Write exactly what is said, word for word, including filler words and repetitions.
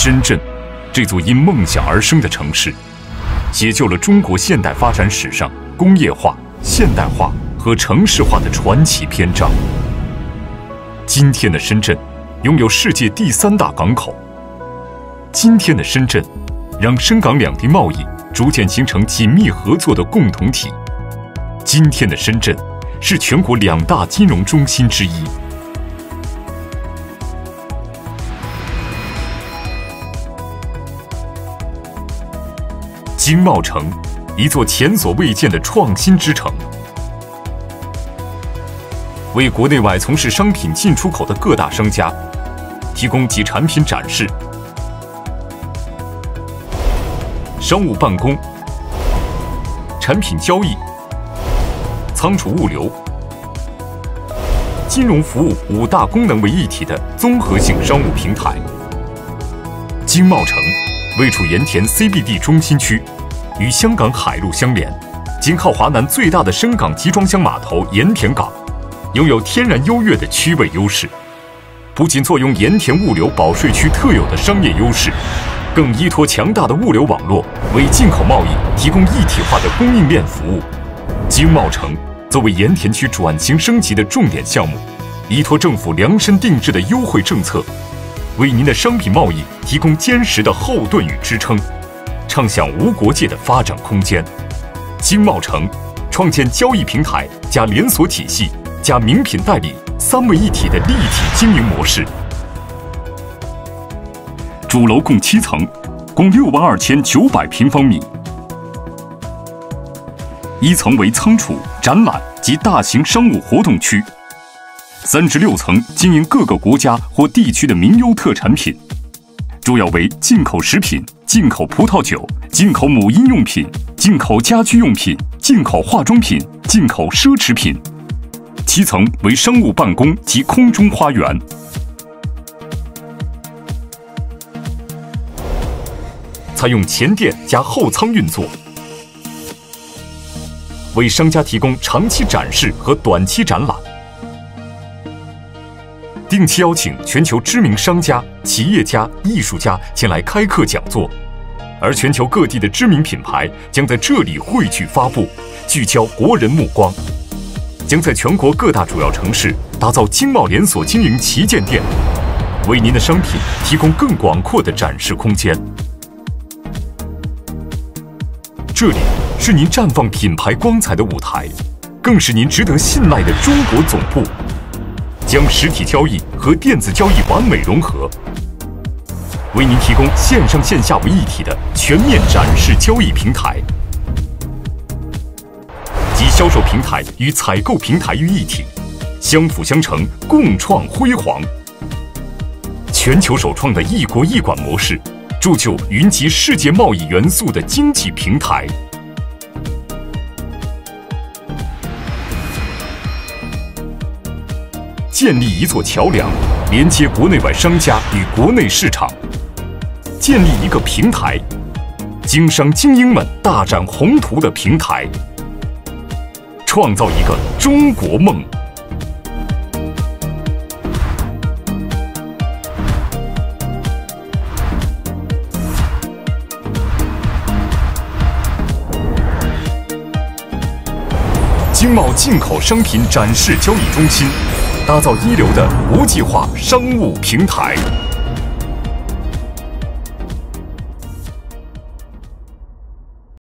深圳，这座因梦想而生的城市，写就了中国现代发展史上工业化、现代化和城市化的传奇篇章。今天的深圳，拥有世界第三大港口。今天的深圳，让深港两地贸易逐渐形成紧密合作的共同体。今天的深圳，是全国两大金融中心之一。经贸城，一座前所未见的创新之城，为国内外从事商品进出口的各大商家提供集产品展示、商务办公、产品交易、仓储物流、金融服务五大功能为一体的综合性商务平台。经贸城位处盐田 C B D 中心区，与香港海陆相连，紧靠华南最大的深港集装箱码头盐田港，拥有天然优越的区位优势。不仅坐拥盐田物流保税区特有的商业优势，更依托强大的物流网络，为进口贸易提供一体化的供应链服务。经贸城作为盐田区转型升级的重点项目，依托政府量身定制的优惠政策，为您的商品贸易提供坚实的后盾与支撑，畅享无国界的发展空间。经贸城创建交易平台加连锁体系加名品代理三位一体的立体经营模式。主楼共七层，共六万二千九百平方米。一层为仓储、展览及大型商务活动区，三十六层经营各个国家或地区的名优特产品，主要为进口食品、进口葡萄酒、进口母婴用品、进口家居用品、进口化妆品、进口奢侈品。七层为商务办公及空中花园。采用前店加后仓运作，为商家提供长期展示和短期展览，定期邀请全球知名商家、企业家、艺术家前来开课讲座，而全球各地的知名品牌将在这里汇聚发布，聚焦国人目光，将在全国各大主要城市打造经贸连锁经营旗舰店，为您的商品提供更广阔的展示空间。这里是您绽放品牌光彩的舞台，更是您值得信赖的中国总部。将实体交易和电子交易完美融合，为您提供线上线下为一体的全面展示交易平台，集销售平台与采购平台于一体，相辅相成，共创辉煌。全球首创的一国一馆模式，铸就云集世界贸易元素的经济平台。建立一座桥梁，连接国内外商家与国内市场；建立一个平台，经商精英们大展宏图的平台；创造一个中国梦。经贸进口商品展示交易中心，打造一流的国际化商务平台。